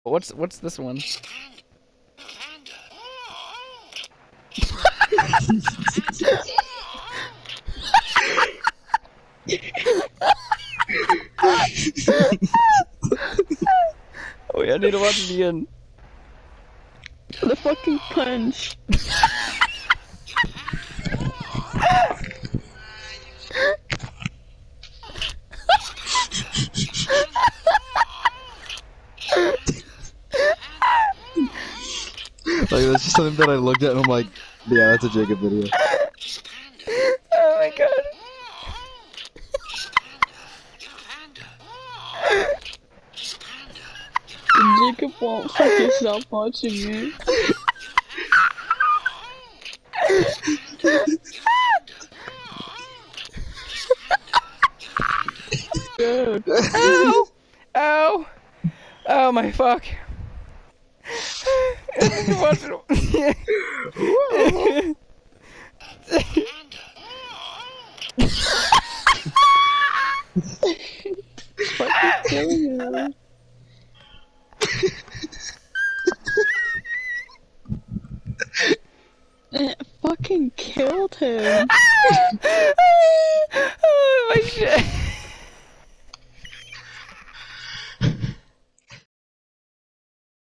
What's this one? Wait, I need to watch it again. The fucking punch. Like, that's just something that I looked at and I'm like, yeah, that's a Jacob video. Oh my god. Jacob won't fucking stop watching me. Dude. Ow! Ow! Oh my fuck. I need to watch it. Fucking killing him. It fucking killed him.